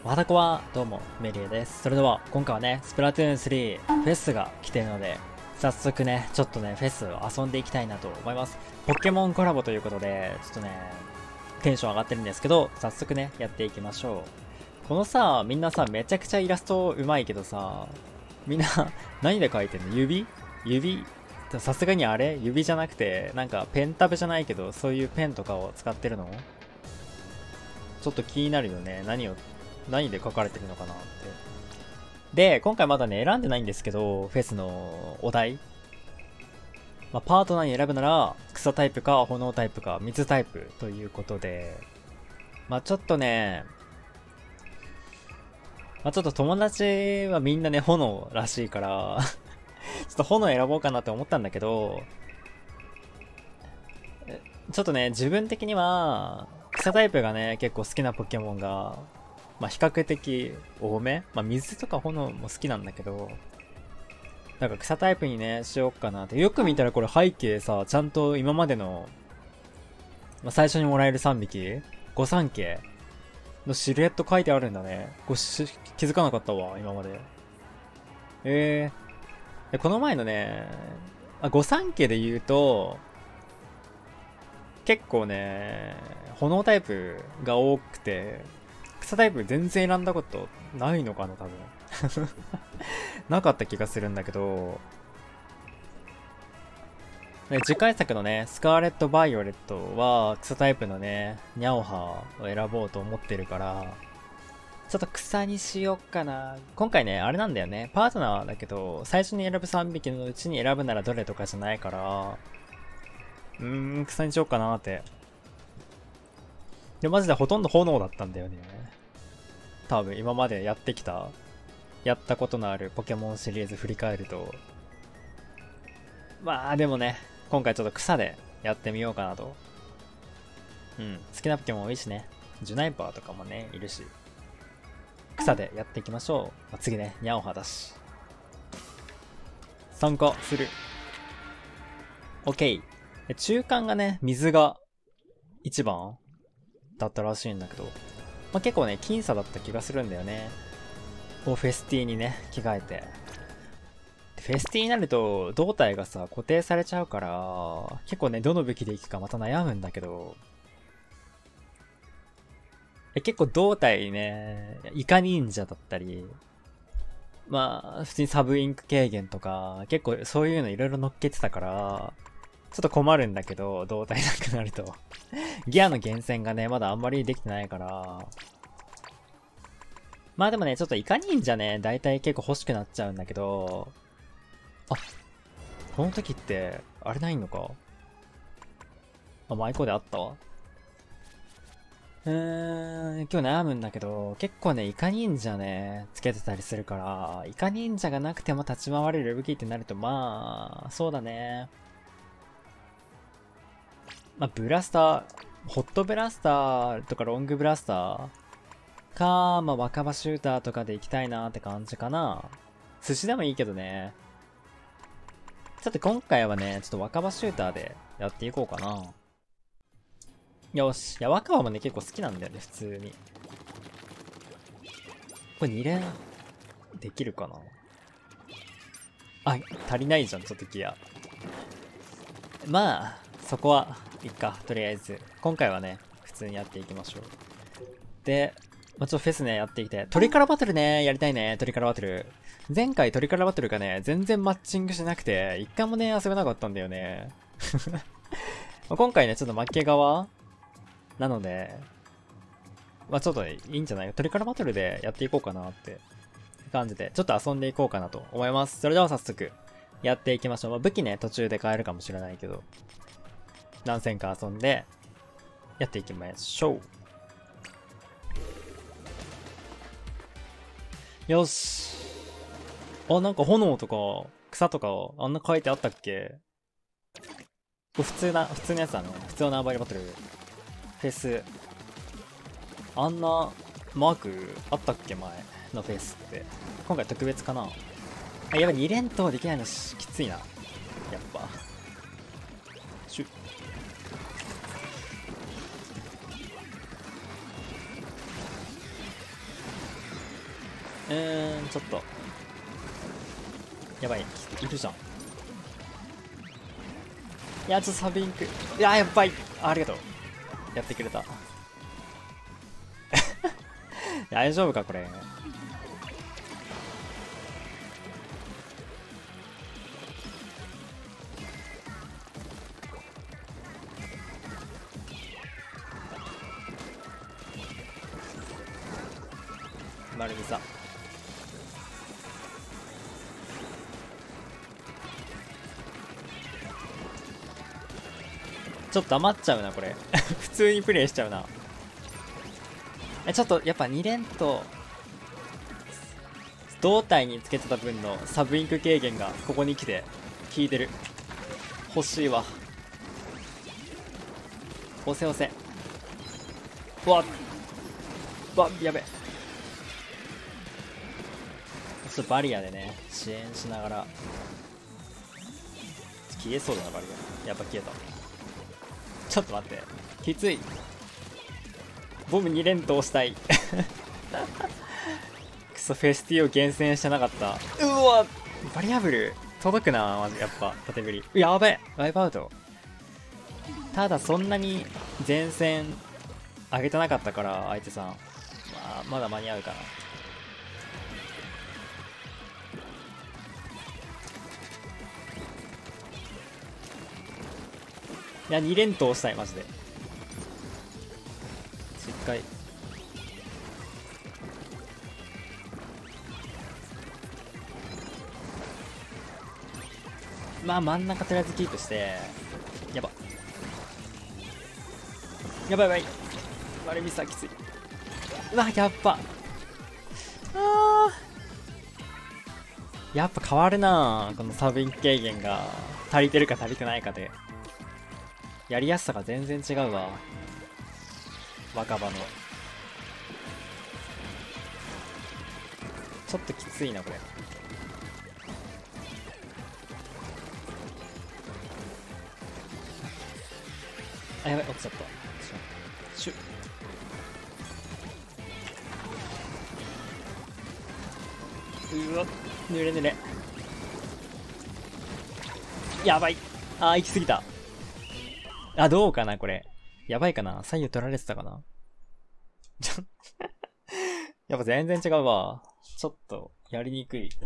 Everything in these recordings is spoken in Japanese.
わたこは、どうも、メリエです。それでは、今回はね、スプラトゥーン3、フェスが来てるので、早速ね、ちょっとね、フェスを遊んでいきたいなと思います。ポケモンコラボということで、ちょっとね、テンション上がってるんですけど、早速ね、やっていきましょう。このさ、みんなさ、めちゃくちゃイラスト上手いけどさ、みんな何で描いてんの？指さすがにあれ指じゃなくて、なんかペンタブじゃないけど、そういうペンとかを使ってるの？ちょっと気になるよね。何で書かれてるのかなって。で、今回まだね、選んでないんですけど、フェスのお題。パートナーに選ぶなら、草タイプか炎タイプか水タイプということで、ちょっとね、ちょっと友達はみんなね、炎らしいからちょっと炎選ぼうかなって思ったんだけど、ちょっとね、自分的には、草タイプがね、結構好きなポケモンが、比較的多め。水とか炎も好きなんだけど、なんか草タイプにね、しようかなって。よく見たらこれ背景さ、ちゃんと今までの、最初にもらえる3匹、御三家のシルエット書いてあるんだね。気づかなかったわ、今まで。でこの前のね、御三家で言うと、結構ね、炎タイプが多くて、草タイプ全然選んだことないのかな、多分。なかった気がするんだけど、次回作のね、スカーレット・バイオレットは草タイプのね、ニャオハを選ぼうと思ってるから、ちょっと草にしよっかな。今回ね、あれなんだよね。パートナーだけど、最初に選ぶ3匹のうちに選ぶならどれとかじゃないから、草にしよっかなって。で、マジでほとんど炎だったんだよね。多分今までやったことのあるポケモンシリーズ振り返ると。でもね、今回ちょっと草でやってみようかなと。好きなポケモン多いしね。ジュナイパーとかもね、いるし。草でやっていきましょう。次ね、ニャオハだし。参加する。OK。中間がね、水が1番だったらしいんだけど、結構ね、僅差だった気がするんだよね。フェスティにね、着替えて。フェスティになると、胴体がさ、固定されちゃうから、結構ね、どの武器でいくかまた悩むんだけど、結構胴体ね、イカ忍者だったり、普通にサブインク軽減とか、結構そういうのいろいろ乗っけてたから、ちょっと困るんだけど、胴体なくなると。ギアの厳選がね、まだあんまりできてないから。でもね、ちょっとイカ忍者ね、大体結構欲しくなっちゃうんだけど、この時って、あれないのか？マイコであったわ。今日悩むんだけど、結構ね、イカ忍者ね、つけてたりするから、イカ忍者がなくても立ち回れる武器ってなると、そうだね。ブラスター、ホットブラスターとかロングブラスターか、若葉シューターとかで行きたいなって感じかな。寿司でもいいけどね。ちょっと今回はね、ちょっと若葉シューターでやっていこうかな。よし。いや、若葉もね、結構好きなんだよね、普通に。これ2連、できるかな？足りないじゃん、ちょっとギア。そこは、いっか、とりあえず。今回はね、普通にやっていきましょう。で、ちょっとフェスね、やっていきて。トリカラバトルね、やりたいね、トリカラバトル。前回トリカラバトルがね、全然マッチングしなくて、一回もね、遊べなかったんだよね。今回ね、ちょっと負け側なので、ちょっとね、いいんじゃない？トリカラバトルでやっていこうかなって感じで、ちょっと遊んでいこうかなと思います。それでは早速、やっていきましょう。武器ね、途中で変えるかもしれないけど、何戦か遊んで、やっていきましょう。よし。なんか炎とか、草とか、あんな書いてあったっけ？これ普通のやつだね。普通のアバイルバトル。フェス。あんなマークあったっけ前のフェスって。今回特別かな？やばい、2連投できないのきついな。やっぱ。 ちょっと。やばい、いるじゃん。いや、ちょっとサブインク。いや、やばい。ありがとう。やってくれた。大丈夫か、これ。丸みさ。ちょっと余っちゃうな、これ。普通にプレイしちゃうな。ちょっと、やっぱ2連と、胴体につけてた分のサブインク軽減がここに来て、効いてる。欲しいわ。押せ押せ。うわっ。うわ、やべ。ちょっとバリアでね、支援しながら。消えそうだな、バリア。やっぱ消えた。ちょっと待って。きつい。ボム2連投したい。クソ、フェスティを厳選してなかった。うわバリアブル、届くなマジ、やっぱ、縦振り。やべえワイプアウト。ただ、そんなに前線上げてなかったから、相手さん。まだ間に合うかな。いや、2連投したい、マジで。しっかり。まあ、真ん中とりあえずキープして、やば。やばいやばい。丸ミスはきつい。うわ、やっぱ。やっぱ変わるなこのサブイン軽減が足りてるか足りてないかで。やりやすさが全然違うわ。若葉の。ちょっときついな、これ。あ、やばい、落ちちゃった。シュッ。うわ、濡れ濡れ。やばい。行き過ぎた。どうかな、これ。やばいかな、左右取られてたかな。やっぱ全然違うわ。ちょっと、やりにくい。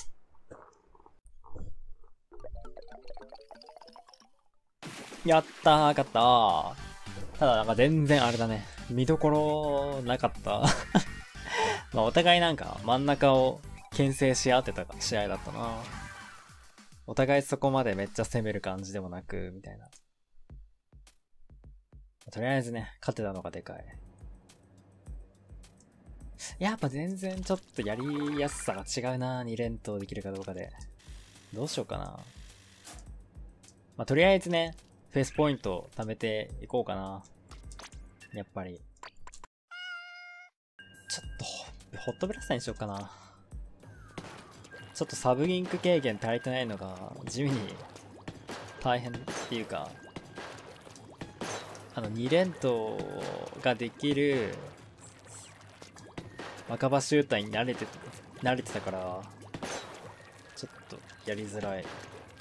やったー、勝ったー。ただなんか全然あれだね。見どころなかった。まあお互いなんか真ん中を牽制し合ってた試合だったな。お互いそこまでめっちゃ攻める感じでもなく、みたいな。とりあえずね、勝てたのがでかい。やっぱ全然ちょっとやりやすさが違うな。2連投できるかどうかで。どうしようかな。まあとりあえずね、フェイスポイントを貯めていこうかな。やっぱり。ちょっと、ホットブラスターにしようかな。ちょっとサブインク軽減足りてないのが地味に大変っていうか、2連投ができる若葉シューターに慣れてたから、ちょっとやりづらい。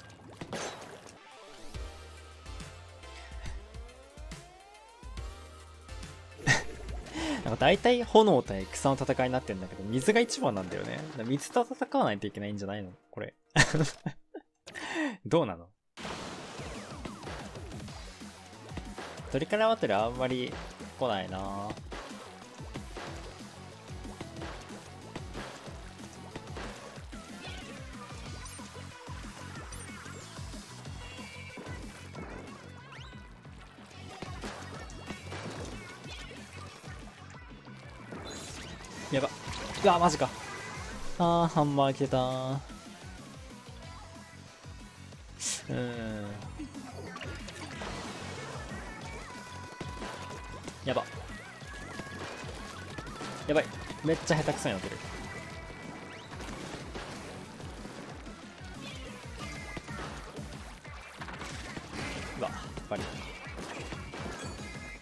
なんか大体炎対草の戦いになってんだけど、水が一番なんだよね。水と戦わないといけないんじゃないのこれ。どうなの？鳥からバトルあんまり来ないな。やば。うわ、マジか。ハンマー来てたー。やば。やばい。めっちゃ下手くそになってる。うわ、やっぱり。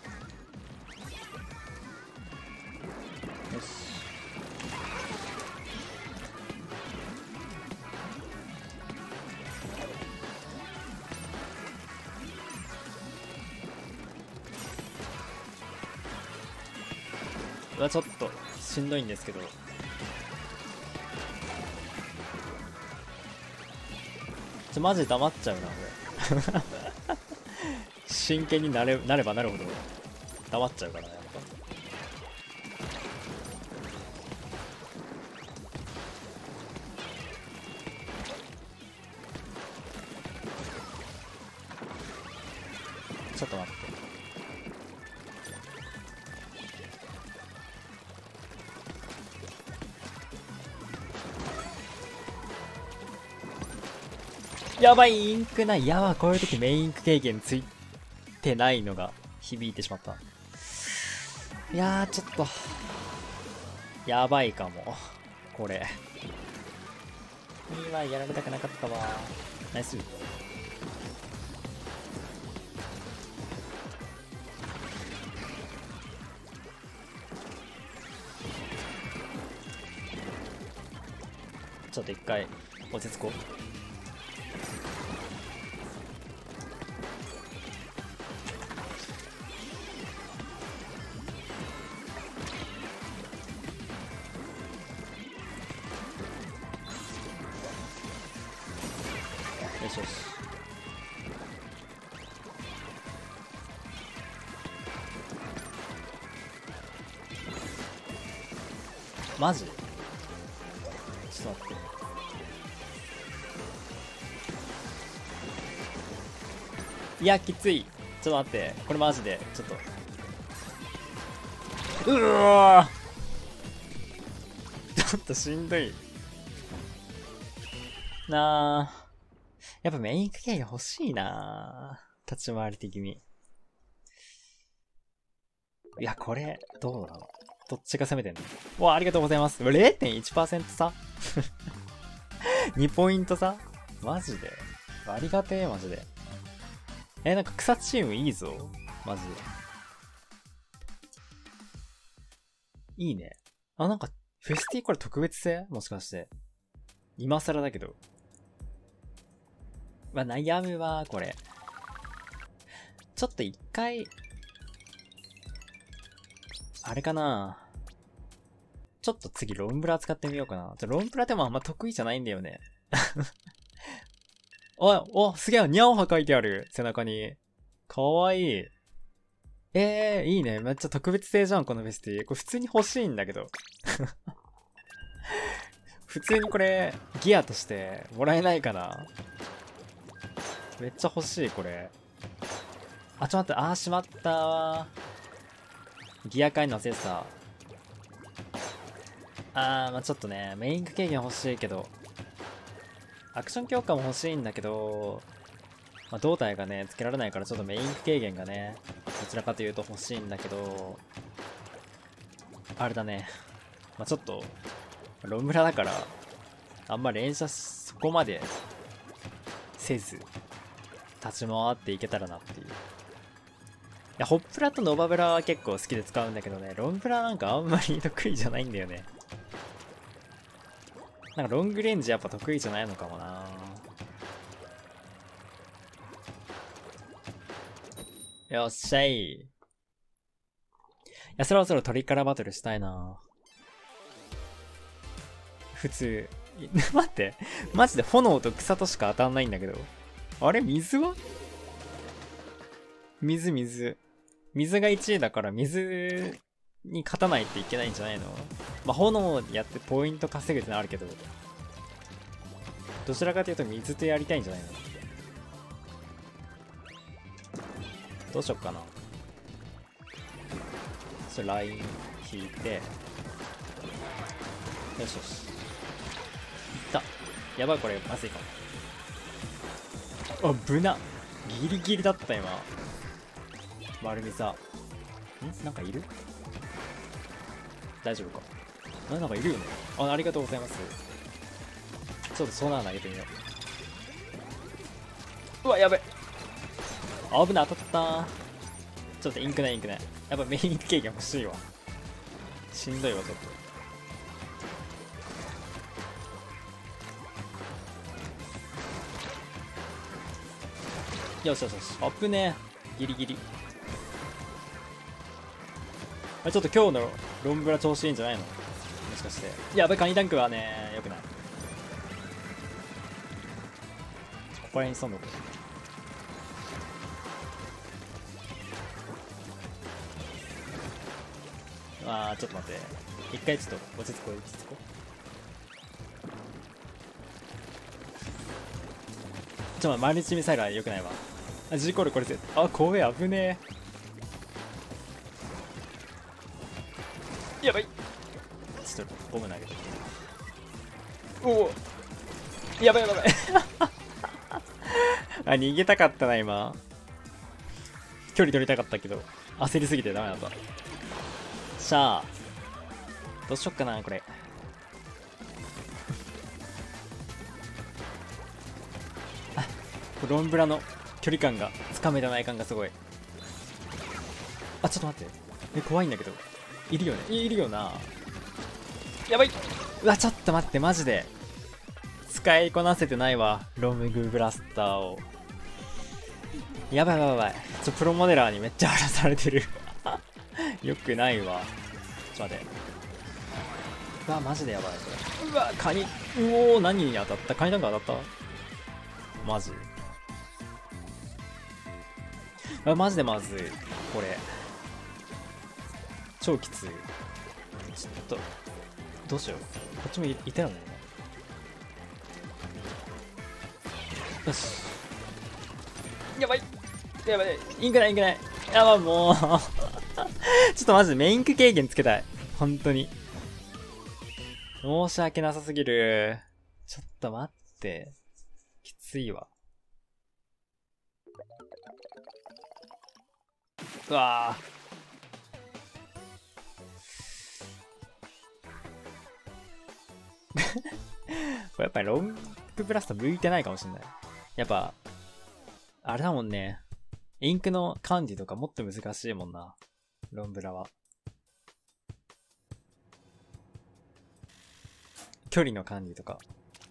よし。 はちょっとしんどいんですけど。マジで黙っちゃうな俺。真剣になればなるほど黙っちゃうからね、やっぱ。ちょっと待って。やばい、インクない。やばい、こういう時メインク経験ついてないのが響いてしまった。いやー、ちょっとやばいかもこれ。今やられたくなかったわ。ナイス。ちょっと一回落ち着こう。よしよし。マジ？ちょっと待って。いや、きつい。ちょっと待って。これマジで、ちょっと。うわーちょっとしんどい。なあ。やっぱメインク経験欲しいなぁ。立ち回り的に。いや、これ、どうなの？どっちが攻めてんの？うわ、ありがとうございます。0.1% 差2ポイント差マジでありがてえ、マジで。なんか草チームいいぞ。マジで。いいね。あ、なんか、フェスティこれ特別性？もしかして。今更だけど。まあ、悩むわ、これ。ちょっと一回、あれかな。ちょっと次ロンブラ使ってみようかな。ロンブラでもあんま得意じゃないんだよね。お、すげえ、ニャオハ書いてある。背中に。かわいい。いいね。めっちゃ特別性じゃん、このベスティ。これ普通に欲しいんだけど。普通にこれ、ギアとしてもらえないかな。めっちゃ欲しい、これ。あ、ちょっと待って。しまったー。ギア買いの忘れてた。まあちょっとね、メイン経験欲しいけど、アクション強化も欲しいんだけど、まあ胴体がね、つけられないからちょっとメイン軽減がね、どちらかというと欲しいんだけど、あれだね。まあちょっと、ロンブラだから、あんま連射そこまでせず、立ち回っていけたらなっていう。いや、ホップラとノバブラは結構好きで使うんだけどね、ロンブラなんかあんまり得意じゃないんだよね。なんかロングレンジやっぱ得意じゃないのかもな。よっしゃい。いや、そろそろトリカラバトルしたいな。普通。待って。マジで炎と草としか当たんないんだけど。あれ水は？水。水が1位だから水に勝たないっていけないんじゃないの？まあ、炎やってポイント稼ぐってのあるけど、どちらかというと水とやりたいんじゃないの？どうしよっかな。ライン引いて、よしよし。いった。やばい、これまずいかも。危な。ギリギリだった今。丸みさ。なんかいる？大丈夫か？なんかいるよね。ありがとうございます。ちょっとソナー投げてみよう。うわ、やべ。危ない、当たったー。ちょっとインクない。やっぱメイン経験欲しいわ。しんどいわ、ちょっと。よし。危ねえ。ギリギリ。 ちょっと今日のロンブラ調子いいんじゃないの？もしかして。やばい、カニタンクはね、良くない。ここら辺に潜んどく。あー、ちょっと待って。一回ちょっと落ち着こう、落ち着こう。ちょっと毎日ミサイルは良くないわ。あ、G コールこれあ、怖え、危ねえ。やばい。ちょっとボム投げて。おお。やばいやばいやばい。あ、逃げたかったな、今。距離取りたかったけど、焦りすぎてダメだった。しゃあ。どうしよっかな、これ。あ、ロンブラの距離感が、つかめてない感がすごい。あ、ちょっと待って。え、怖いんだけど。いるよね。いるよな。やばい。うわ、ちょっと待って、マジで。使いこなせてないわ。ロングブラスターを。やばいやばいやばい。プロモデラーにめっちゃ荒らされてる。よくないわ。ちょっと待って。うわ、マジでやばい、これ。うわ、カニ。うおー、何に当たった？カニなんか当たった？マジ。あ、マジでまずい。これ。超きつい。ちょっと、どうしよう。こっちもいたよね。よし。やばい。やばい。インクない、インクない。やばい、もう。ちょっとマジでメインク経験つけたい。本当に。申し訳なさすぎる。ちょっと待って。きついわ。うわぁ。これやっぱりロングブラスト向いてないかもしれない。やっぱ、あれだもんね。インクの管理とかもっと難しいもんな。ロンブラは。距離の管理とか。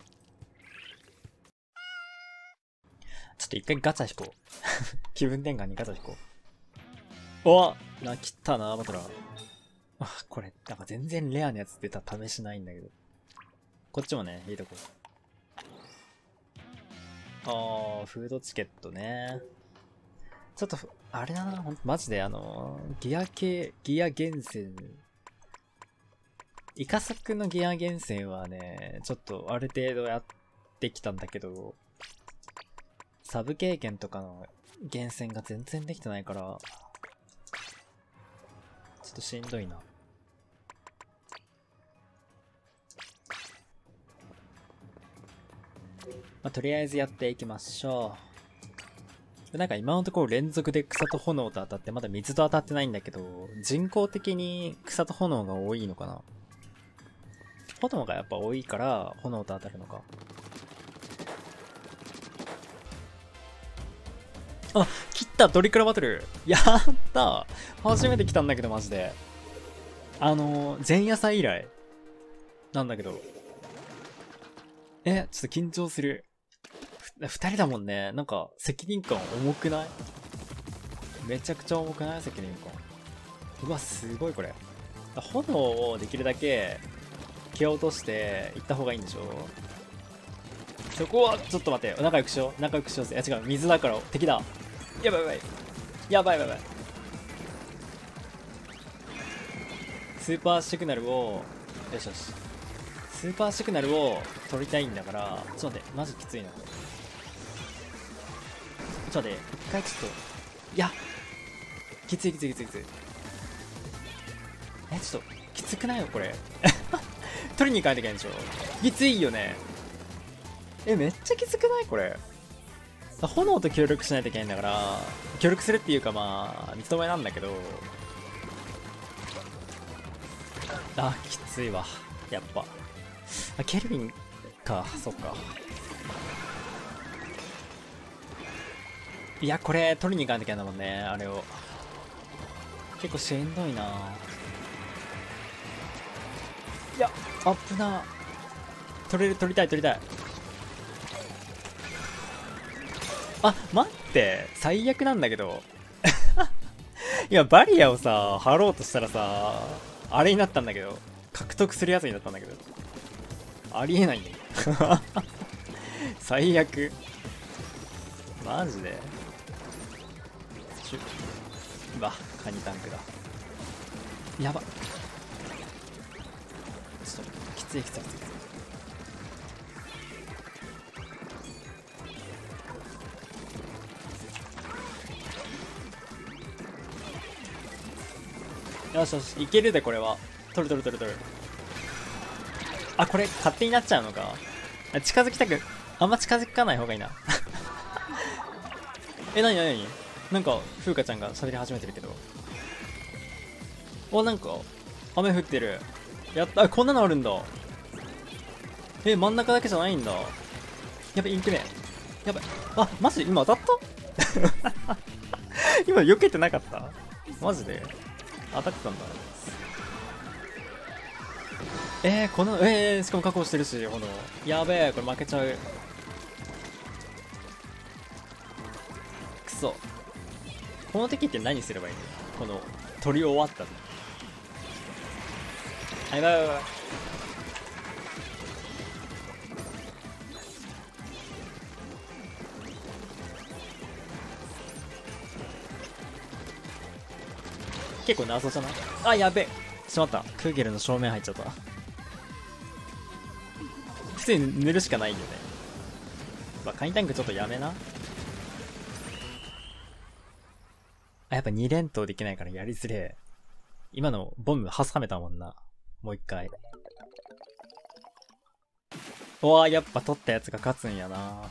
ちょっと一回ガチャ引こう。気分転換にガチャ引こう。お！泣きったな、バトラー。あ、これ、なんか全然レアなやつ出た試しないんだけど。こっちもね、いいとこ。あー、フードチケットね。ちょっと、あれだな、ほんと、マジでギア厳選。イカサクのギア厳選はね、ちょっとある程度やってきたんだけど、サブ経験とかの厳選が全然できてないから、ちょっとしんどいな。まあ、とりあえずやっていきましょう。なんか今のところ連続で草と炎と当たって、まだ水と当たってないんだけど、人工的に草と炎が多いのかな？炎がやっぱ多いから炎と当たるのか。あ、切ったトリクラバトルやった初めて来たんだけどマジで。前夜祭以来なんだけど。ちょっと緊張する。二人だもんね。なんか責任感重くない？めちゃくちゃ重くない？責任感。うわ、すごいこれ。炎をできるだけ蹴落としていった方がいいんでしょ？そこはちょっと待って、仲良くしよう。仲良くしようぜ。いや違う、水だから敵だ。やばいやばい。やばいやばい。スーパーシグナルを、よしよし。スーパーシグナルを取りたいんだから、ちょっと待って、マジきついなこれ。ちょっと待って、一回ちょっと、いや、きついきついきついきつい。ちょっと、きつくないよこれ。取りに行かないといけないんでしょ？きついよね。めっちゃきつくないこれ。炎と協力しないといけないんだから、協力するっていうかまあ、三つどめなんだけど、あ、きついわ。やっぱ。ケルビンか、そっか。いや、これ、取りに行かないといけないんだもんね、あれを。結構しんどいな。いや、あっぶな。取りたい、取りたい。あ、待って。最悪なんだけど。 今バリアをさ、張ろうとしたらさ、あれになったんだけど、獲得するやつになったんだけど。ありえないね。最悪。マジでうわ、カニタンクだ。やば。ちょっと、きついきついきつい。よしよし、いけるで、これは。取る取る取る取る。あ、これ、勝手になっちゃうのか。近づきたく、あんま近づかない方がいいな。なになになになんか、風花ちゃんが喋り始めてるけど。お、なんか、雨降ってる。やった、こんなのあるんだ。真ん中だけじゃないんだ。やべ、インクね。やばい。あ、マジ今当たった今避けてなかったマジで当たってたんだ。この、しかも確保してるし、炎。やべえ、これ負けちゃう。くそ。この敵って何すればいいの？この、取り終わったの。やばいやばいやばい。結構謎じゃない？あ、やべえ。しまった。クーゲルの正面入っちゃった。普通に塗るしかないよね。カニタンクちょっとやめな。あ、やっぱ2連投できないからやりづれえ。今のボム挟めたもんな。もう一回。うわー、やっぱ取ったやつが勝つんやな。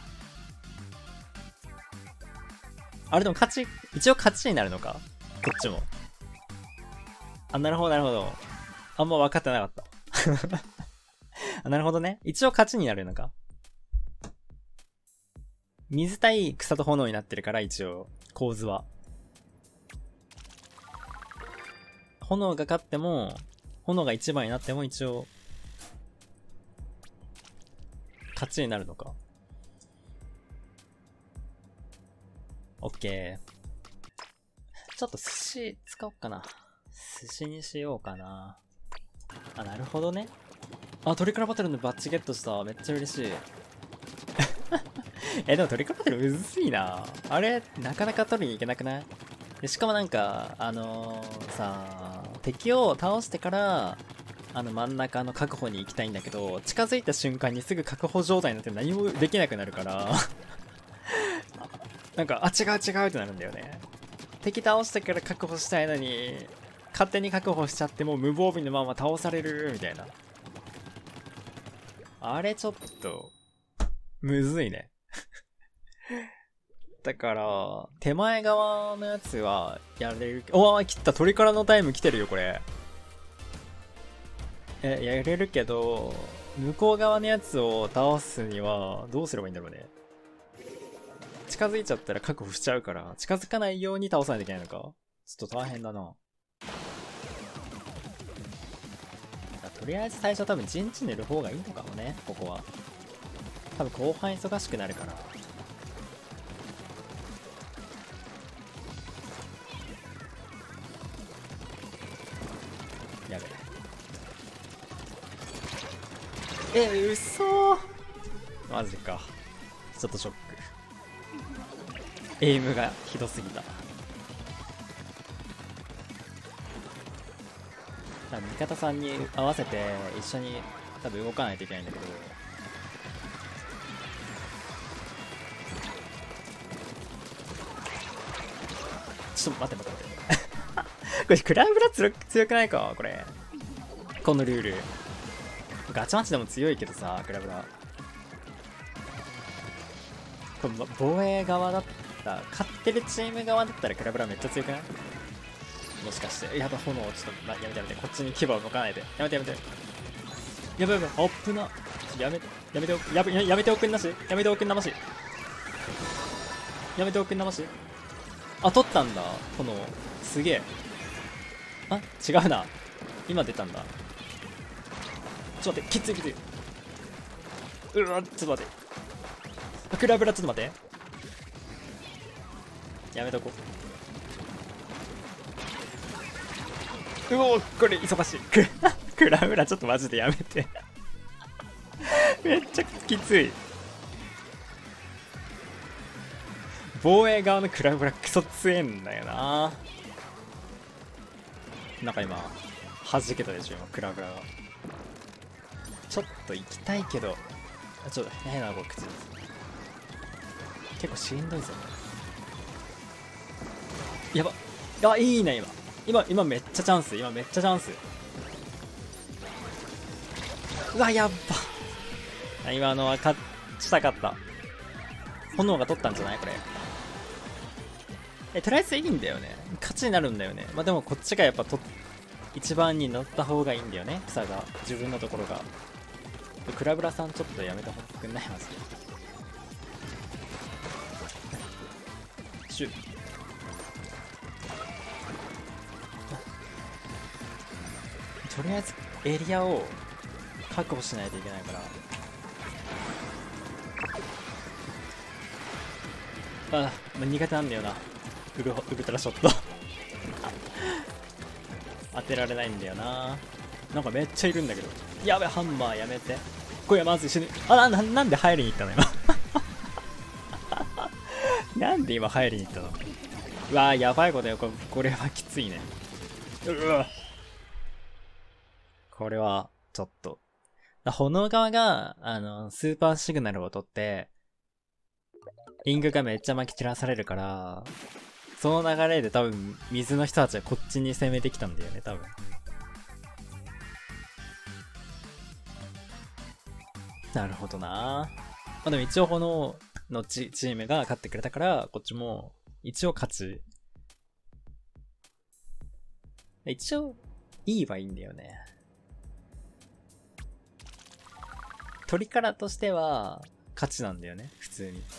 あれでも勝ち、一応勝ちになるのか？こっちも。あ、なるほどなるほど。あんま分かってなかった。あ、なるほどね。一応勝ちになるのか。水対草と炎になってるから一応、構図は。炎が勝っても、炎が1番になっても一応、勝ちになるのか。オッケー。ちょっと寿司使おっかな。寿司にしようかな。あ、なるほどね。あ、トリクラバトルのバッジゲットした。めっちゃ嬉しい。でもトリクラバトルむずいな。あれ、なかなか取りに行けなくない？でしかもなんか、さ、敵を倒してから、真ん中の確保に行きたいんだけど、近づいた瞬間にすぐ確保状態になって何もできなくなるから、なんか、あ、違う違うってなるんだよね。敵倒してから確保したいのに、勝手に確保しちゃってもう無防備のまま倒される、みたいな。あれちょっと、むずいね。だから、手前側のやつはやれるけど、おー、切った。鳥からのタイム来てるよ、これ。やれるけど、向こう側のやつを倒すには、どうすればいいんだろうね。近づいちゃったら確保しちゃうから、近づかないように倒さないといけないのか。ちょっと大変だな。とりあえず最初多分陣地塗る方がいいのかもね、ここは。多分後半忙しくなるから。やべえ。うそー。マジか。ちょっとショック。エイムがひどすぎた。味方さんに合わせて一緒に多分動かないといけないんだけど。ちょっと待って待って待って。これクラウブラ強くないかこれ。このルール。ガチマッチでも強いけどさ、クラブラ。これ防衛側だった、勝ってるチーム側だったらクラブラめっちゃ強くない？もしかして。やば、炎ちょっと、やめてやめて。こっちに牙を向かないで。やめてやめて。やばいやばい。あっぶな。やめて、やめておく、やめておくんなし。やめておくんなまし。やめておくんなまし。あ、取ったんだ。炎。すげえ。あ、違うな。今出たんだ。ちょっと待って、きついきつい。うわ、ちょっと待って。クラブラ、ちょっと待って。やめとこう。 うお、これ忙しい。クラウラちょっとマジでやめて。めっちゃきつい。防衛側のクラウラクソ強えんだよな。なんか今弾けたでしょ、今クラウラが。ちょっと行きたいけど、ちょっと変な動きです。結構しんどいぞ。やば。あ、いいね、今めっちゃチャンス。今めっちゃチャンス。うわ、やっば。今のは勝ちたかった。炎が取ったんじゃないこれ。とりあえずいいんだよね。勝ちになるんだよね。まあでもこっちがやっぱ一番に乗った方がいいんだよね。草が。自分のところが。クラブラさんちょっとやめてほってくんないマジで。シュッ。とりあえずエリアを確保しないといけないから。あ、苦手なんだよな。ウルトラショット。当てられないんだよな。なんかめっちゃいるんだけど。やべ、ハンマーやめて。これまず死ぬ。あ、なんで入りに行ったの今。なんで今入りに行ったの。うわー、やばいことよ。これはきついね。うわ。これは、ちょっと。炎側が、スーパーシグナルを取って、リングがめっちゃ撒き散らされるから、その流れで多分、水の人たちはこっちに攻めてきたんだよね、多分。なるほどな。まあでも一応炎のチームが勝ってくれたから、こっちも一応勝ち。一応、いいはいいんだよね。鳥からとしては、勝ちなんだよね、普通に。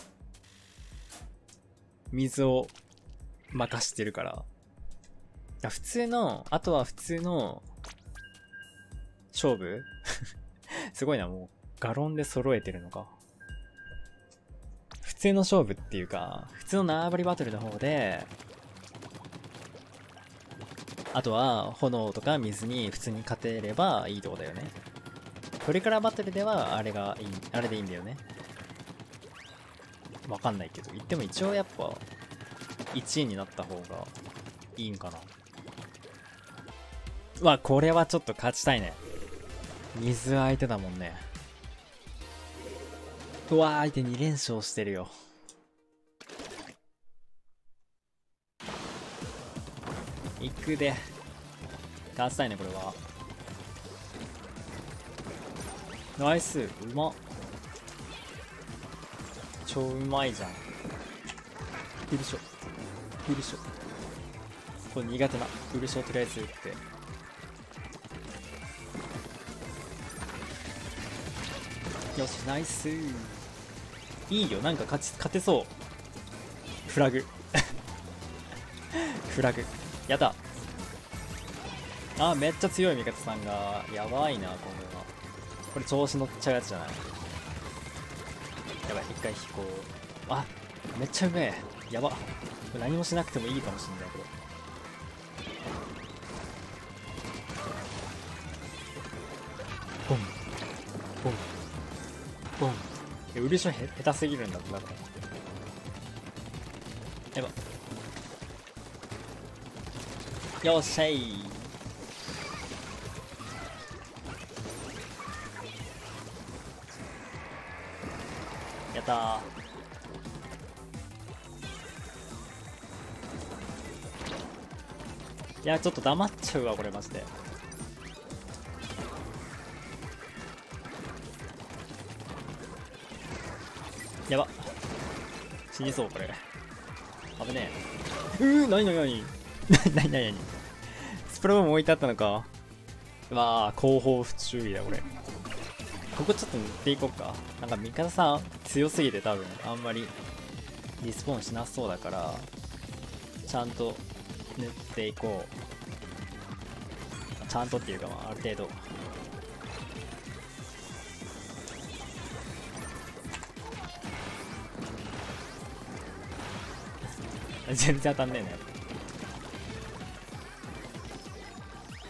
水を任してるから。普通の、あとは普通の、勝負すごいな、もう、ガロンで揃えてるのか。普通の勝負っていうか、普通の縄張りバトルの方で、あとは炎とか水に普通に勝てればいいとこだよね。鳥からバトルではあれでいいんだよね。わかんないけど、言っても一応やっぱ、1位になった方がいいんかな。うわ、これはちょっと勝ちたいね。水相手だもんね。うわー、相手2連勝してるよ。行くで。勝ちたいね、これは。ナイス、うまっ。超うまいじゃん。フルショ。フルショ。これ苦手な。フルショとりあえず打って。よし、ナイスー。いいよ、なんか勝てそう。フラグ。フラグ。やだ。あ、めっちゃ強い味方さんが。やばいな、これは。これ調子乗っちゃうやつじゃない。やばい、一回飛行。あ、めっちゃうめえ。やば。何もしなくてもいいかもしんない、これ。ボン。ボン。ボン。ウルショ下手すぎるんだって、だから。やば。よっしゃい。やったー。いや、ちょっと黙っちゃうわ、これマジで。やば。死にそう、これ。危ねえ。なになになになになになにスプラボム置いてあったのか。うわー、後方不注意だ、これ。ここちょっと塗っていこうか。なんか味方さん強すぎて多分あんまりリスポーンしなそうだから、ちゃんと塗っていこう。ちゃんとっていうか、まあ、ある程度。全然当たんねえね。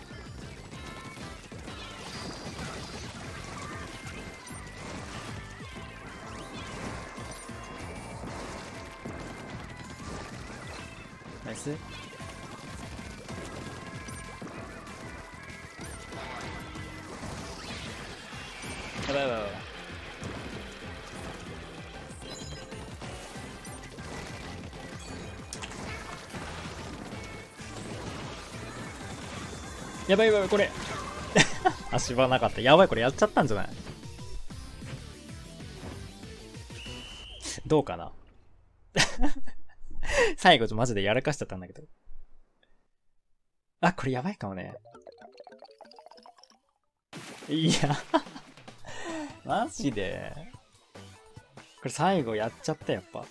ス。やばいやばいやばい。やばいやばい、これ足場なかった。やばい、これやっちゃったんじゃない？どうかな最後マジでやらかしちゃったんだけど。あ、これやばいかもね。いやマジでこれ最後やっちゃった、やっぱ。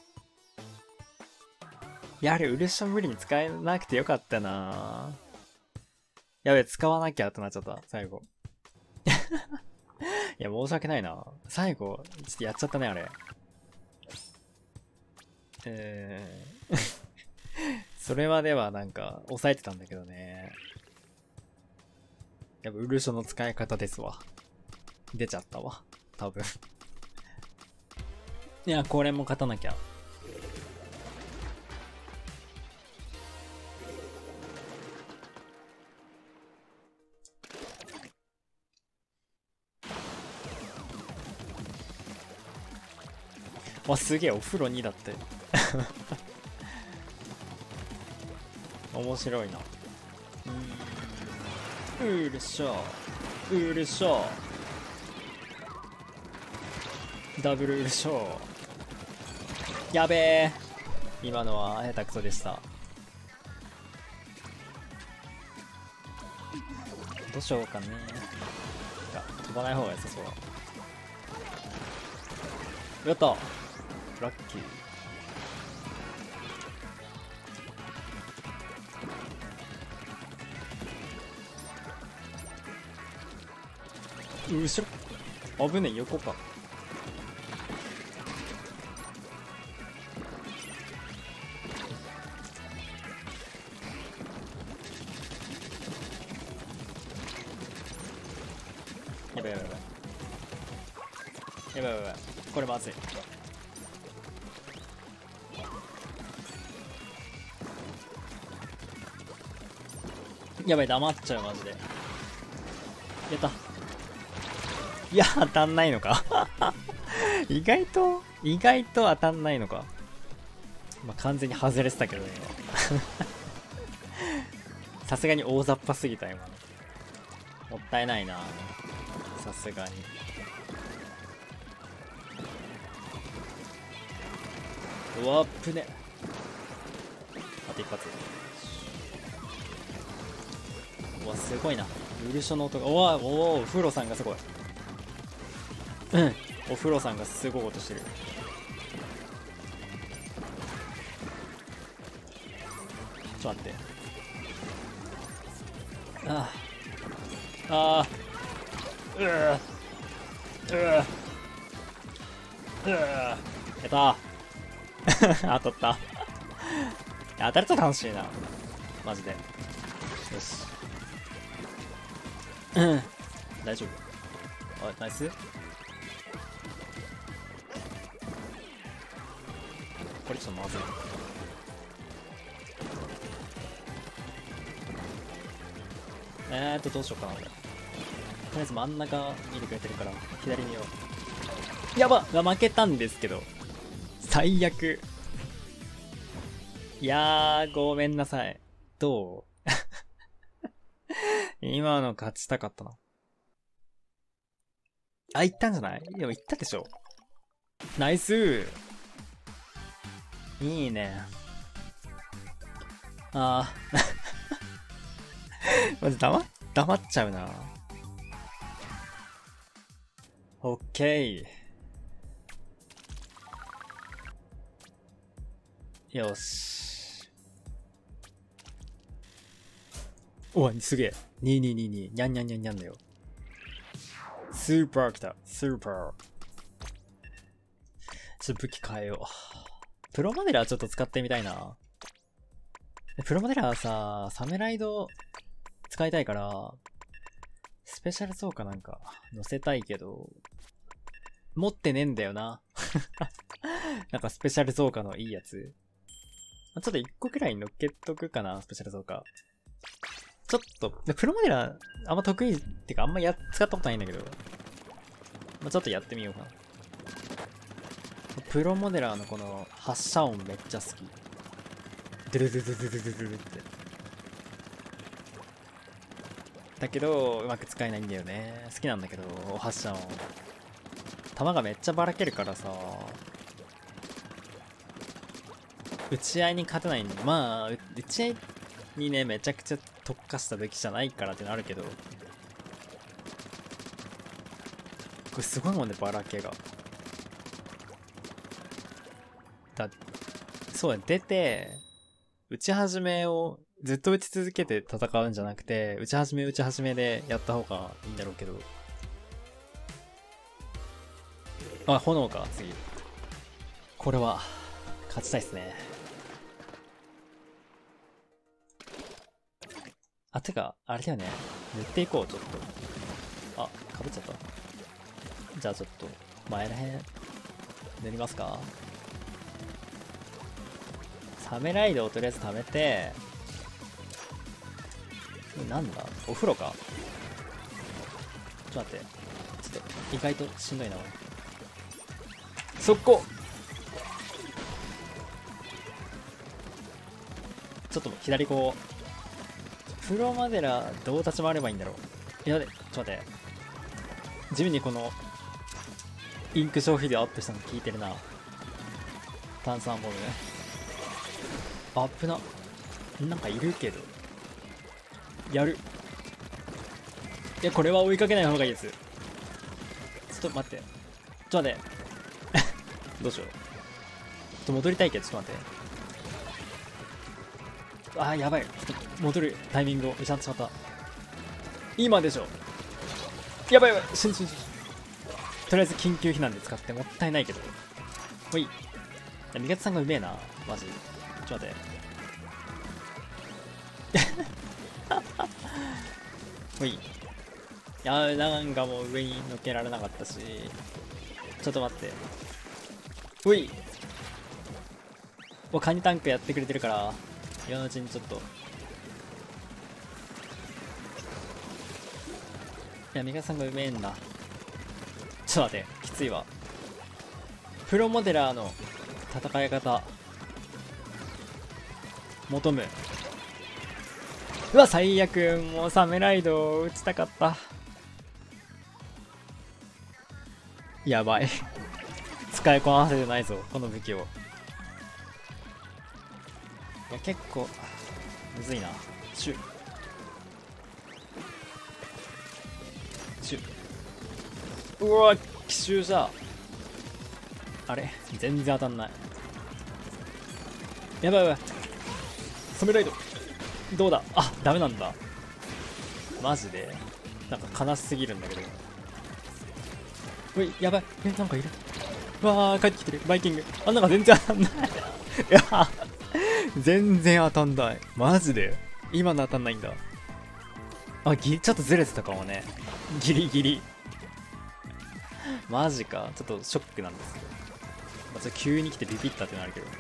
いや、あれ、ウルション無理に使えなくてよかったな。やべ、使わなきゃってなっちゃった、最後。いや、申し訳ないな。最後、ちょっとやっちゃったね、あれ。それまではなんか、抑えてたんだけどね。やっぱ、ウルションの使い方ですわ。出ちゃったわ。多分。いや、これも勝たなきゃ。わ、すげえ、お風呂2だって。面白いな。うるしょ。うるしょ。ダブルうるしょ。やべえ。今のは下手くそでした。どうしようかね。飛ばない方が良さそう。やった。ラッキー。後ろ。危ねえ、横か。やばいやばいやばい。やばいやばいやばい。これまずい。やばい、黙っちゃう、マジで。やった。いや、当たんないのか意外と当たんないのか。まあ、完全に外れてたけどね、今。さすがに大雑把すぎた、今の。もったいないな。さすがに。うわっぷね。あと一発。うわ、すごいな。ウルショの音が。おお風呂さんがすごい。うん。お風呂さんがすごい音してる。ちょっと待って。ああ。ああ。やった当たった。当たると楽しいな。マジで。よし。大丈夫。あ、ナイス。これちょっとまずい。どうしようかな、俺。とりあえず真ん中見てくれてるから、左見よう。やばっ、負けたんですけど。最悪。いやー、ごめんなさい。どう今の勝ちたかったな。あ、行ったんじゃない？でも行ったでしょ。ナイスー。いいね。あー。まず黙っちゃうな。オッケー。よし。おい、すげえ。2222。にゃんにゃんにゃんにゃんだよ。スーパー来た。スーパー。ちょっと武器変えよう。プロモデラーちょっと使ってみたいな。プロモデラーさ、サメライド使いたいから、スペシャルソーカなんか乗せたいけど、持ってねえんだよな。なんかスペシャルソーカのいいやつ。 ちょっと1個くらい乗っけとくかな、スペシャル増加。ちょっと、プロモデラあんま得意ってかあんま使ったことないんだけど、ちょっとやってみようかな。プロモデラーのこの発射音めっちゃ好き。ドゥルドゥドゥドゥドゥドゥドゥって。だけど、うまく使えないんだよね。好きなんだけど、発射音。弾がめっちゃばらけるからさ、打ち合いに勝てないんで、まあ、打ち合いにね、めちゃくちゃ特化した武器じゃないからってのあるけど、これすごいもんね、ばらけが。そうだ、出て、打ち始めをずっと打ち続けて戦うんじゃなくて、打ち始めでやった方がいいんだろうけど。あ、炎か、次。これは、勝ちたいっすね。あ、てか、あれだよね。塗っていこう、ちょっと。あ、かぶっちゃった。じゃあちょっと、前らへん、塗りますか。サメライドをとりあえず貯めて、なんだお風呂か。ちょっと待って。ちょっと、意外としんどいな、俺。速攻ちょっと左こう。プロマデラどう立ち回ればいいんだろう。いやで、ちょっと待って。地味にこの、インク消費量アップしたの効いてるな。炭酸ボムね。あっぶな。なんかいるけど。やる。いや、これは追いかけない方がいいです。ちょっと待って。ちょっと待って。どうしよう。ちょっと戻りたいけど、ちょっと待って。あー、やばい。ちょっと戻るタイミングを失ってしまった。今でしょ。やばいやばい。死ぬ。とりあえず緊急避難で使ってもったいないけど。ほい。味方さんがうめえな。マジ。ちょっと待って。ほい。いやー、なんかもう上に乗っけられなかったし。ちょっと待って。ほい。カニタンクやってくれてるから、今のうちにちょっと。いや、味方さんがうめえんだ。ちょっと待って、きついわ。プロモデラーの戦い方。求む。うわ、最悪。もうサメライドを打ちたかった。やばい。使いこなせてないぞ、この武器を。いや、結構、むずいな。シュ。うわ、奇襲じゃ。あれ全然当たんない。やばいやばい。サメライド。どうだ。あ、ダメなんだ。マジでなんか悲しすぎるんだけど。うい、やばい。なんかいる。うわー、帰ってきてる。バイキング。あ、なんか全然当たんない。いや、全然当たんない。マジで今の当たんないんだ。あ、ちょっとずれてたかもね。ギリギリ。マジか。ちょっとショックなんですけど。まあ、ちょっと急に来てビビったってなるけど。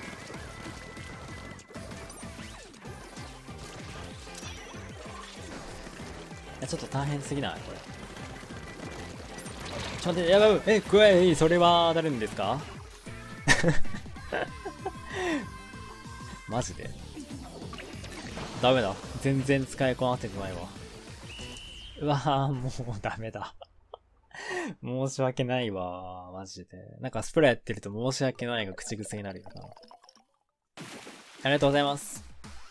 ちょっと大変すぎないこれ。ちょっと待って、やばい。怖い。それは当たるんですか？マジでダメだ。全然使いこなせてないわ。うわぁ、もうダメだ。申し訳ないわ。マジで。なんかスプレーやってると申し訳ないが口癖になるよな。ありがとうございます。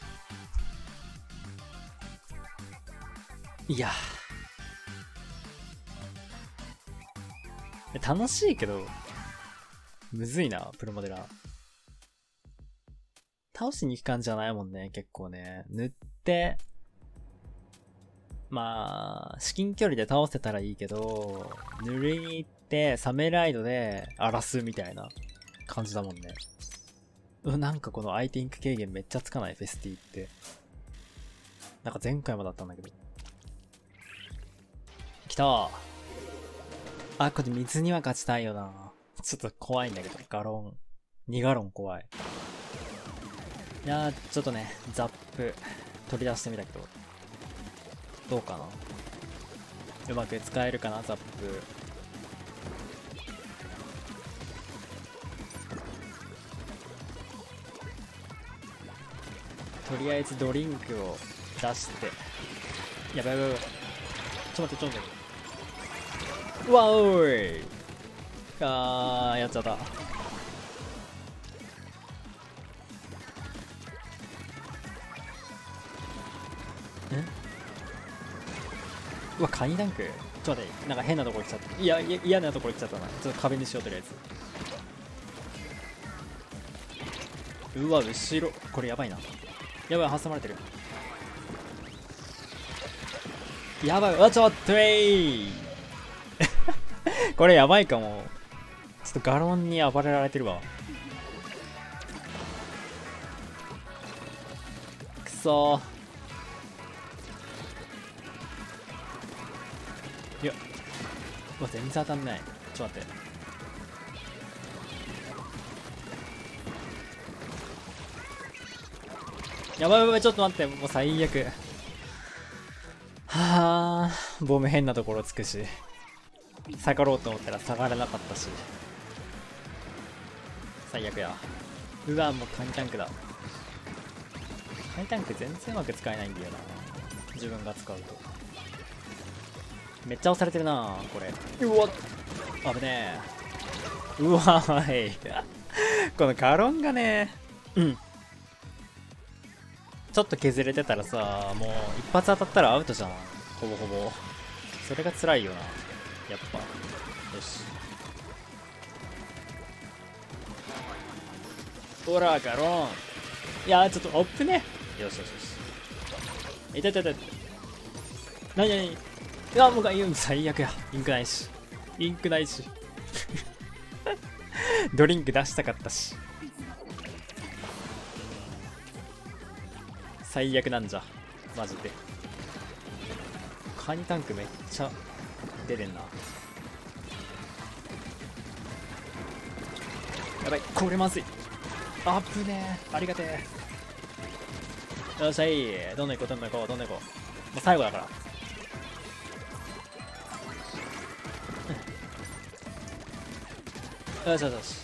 いや。楽しいけど、むずいな、プロモデラー。倒しに行く感じじゃないもんね、結構ね。塗って、まあ、至近距離で倒せたらいいけど、塗りに行って、サメライドで荒らすみたいな感じだもんね。なんかこの相手インク軽減めっちゃつかないフェスティって。なんか前回もだったんだけど。来たー。あ、これ水には勝ちたいよな。ちょっと怖いんだけど、ガロン。2ガロン怖い。 いやー、ちょっとね、ザップ取り出してみたけど、どうかな。うまく使えるかな、ザップ。とりあえずドリンクを出して。やばいやばいやばい。ちょっと待って、ちょっと待って。うわおい。あー、やっちゃった。うわ、カニダンク。ちょっと待って、なんか変なところ来ちゃった。いや、嫌なところ来ちゃったな。ちょっと壁にしよう、とりあえず。うわ、後ろ。これやばいな。やばい、挟まれてる。やばい、うわ、ちょっとこれやばいかも。ちょっとガロンに暴れられてるわ。くそー。いや、うわ、全然当たんない。ちょっと待って。やばいやばい、ちょっと待って、もう最悪。はあ、ボム変なところつくし。下がろうと思ったら下がらなかったし。最悪や。うわ、もうカニタンクだ。カニタンク全然うまく使えないんだよな。自分が使うと。めっちゃ押されてるなこれ。うわっ、危ねえ。うわーい。このガロンがね、うん。ちょっと削れてたらさ、もう一発当たったらアウトじゃん。ほぼほぼ。それが辛いよな。やっぱ。よし。ほら、ガロン。いやー、ちょっとオップね。よしよしよし。いたいたいた。なになに。いや、もう最悪や。インクないし。インクないし。ドリンク出したかったし。最悪なんじゃ。マジで。カニタンクめっちゃ出てんな。やばい、これまずい。あぶねえ。ありがてえ。よっしゃい。どんどん行こう、どんどん行こう、どんどん行こう。もう最後だから。よしよしよし。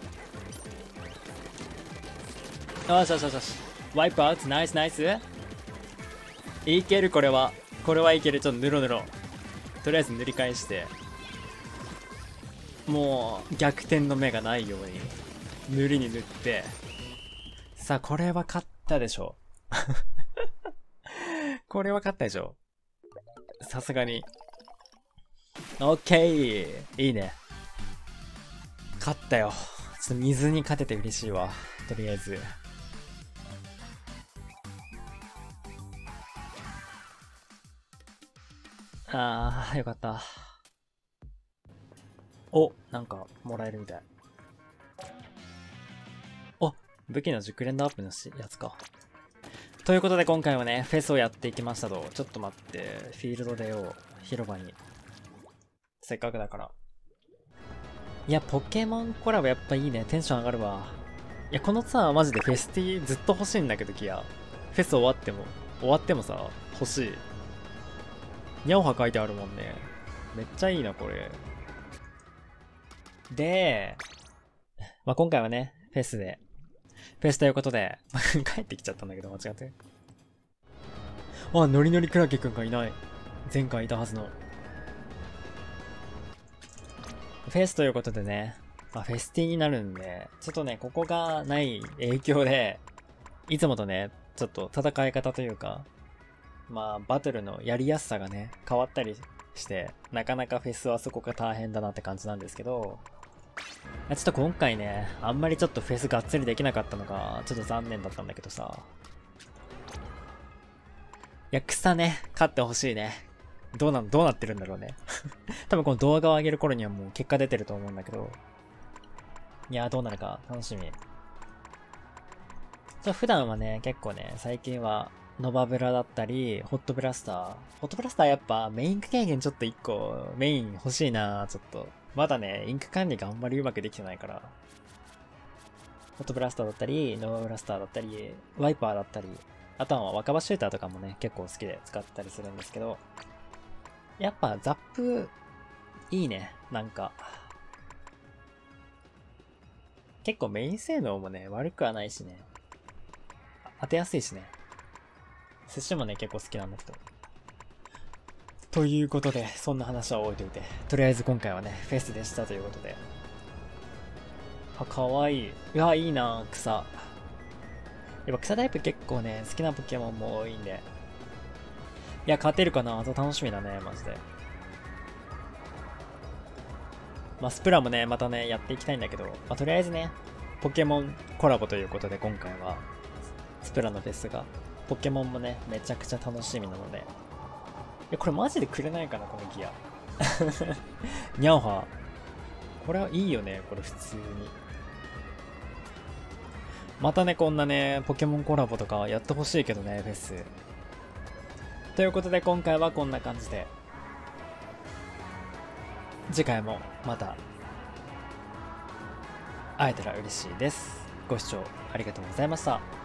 よしよしよしよし。ワイプアウト、ナイスナイス。いける、これは。これはいける。ちょっとぬろぬろ。とりあえず塗り返して。もう、逆転の目がないように。塗りに塗って。さあ、これは勝ったでしょ。これは勝ったでしょ。さすがに。オッケー。いいね。勝ったよ。ちょっと水に勝てて嬉しいわ。とりあえず。あー、よかった。お、なんか、もらえるみたい。お、武器の熟練度アップのやつか。ということで今回はね、フェスをやっていきましたと。ちょっと待って、フィールドでよ、広場に。せっかくだから。いや、ポケモンコラボやっぱいいね。テンション上がるわ。いや、このツアーマジでフェスティずっと欲しいんだけど、ギア。フェス終わってもさ、欲しい。ニャオハ書いてあるもんね。めっちゃいいな、これ。で、まあ、今回はね、フェスということで、帰ってきちゃったんだけど、間違って。あ、ノリノリクラゲくんがいない。前回いたはずの。フェスということでね、まあ、フェスティになるんで、ちょっとね、ここがない影響で、いつもとね、ちょっと戦い方というか、まあ、バトルのやりやすさがね、変わったりして、なかなかフェスはそこが大変だなって感じなんですけど、ちょっと今回ね、あんまりちょっとフェスがっつりできなかったのが、ちょっと残念だったんだけどさ。いや、草ね、勝ってほしいね。どうなってるんだろうね。多分この動画を上げる頃にはもう結果出てると思うんだけど。いやー、どうなるか楽しみ。普段はね、結構ね、最近は、ノバブラだったり、ホットブラスター。ホットブラスターやっぱメイン経験ちょっと1個メイン欲しいなちょっと。まだね、インク管理があんまりうまくできてないから。 ォトブラスターだったり、ノーブラスターだったり、ワイパーだったり、あとは若葉シューターとかもね、結構好きで使ったりするんですけど、やっぱザップ、いいね。なんか、結構メイン性能もね、悪くはないしね。当てやすいしね。寿司もね、結構好きなんだけど。ということで、そんな話は置いといて、とりあえず今回はね、フェスでしたということで。あ、かわいい。いや、いいな、草。やっぱ草タイプ結構ね、好きなポケモンも多いんで。いや、勝てるかな、楽しみだね、マジで。まあ、スプラもね、またね、やっていきたいんだけど、まあ、とりあえずね、ポケモンコラボということで、今回は、スプラのフェスが、ポケモンもね、めちゃくちゃ楽しみなので。いや、これマジでくれないかな、このギア。ニャオハ。これはいいよね、これ普通に。またね、こんなね、ポケモンコラボとかやってほしいけどね、フェス。ということで、今回はこんな感じで。次回もまた会えたら嬉しいです。ご視聴ありがとうございました。